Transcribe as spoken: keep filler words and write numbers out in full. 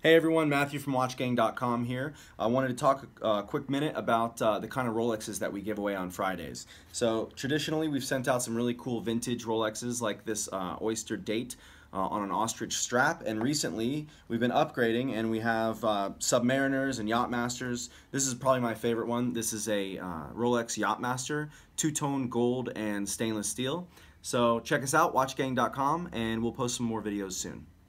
Hey everyone, Matthew from watch gang dot com here. I wanted to talk a quick minute about uh, the kind of Rolexes that we give away on Fridays. So traditionally we've sent out some really cool vintage Rolexes like this uh, Oyster Date uh, on an ostrich strap, and recently we've been upgrading and we have uh, Submariners and Yachtmasters. This is probably my favorite one. This is a uh, Rolex Yachtmaster, two-tone gold and stainless steel. So check us out, watch gang dot com, and we'll post some more videos soon.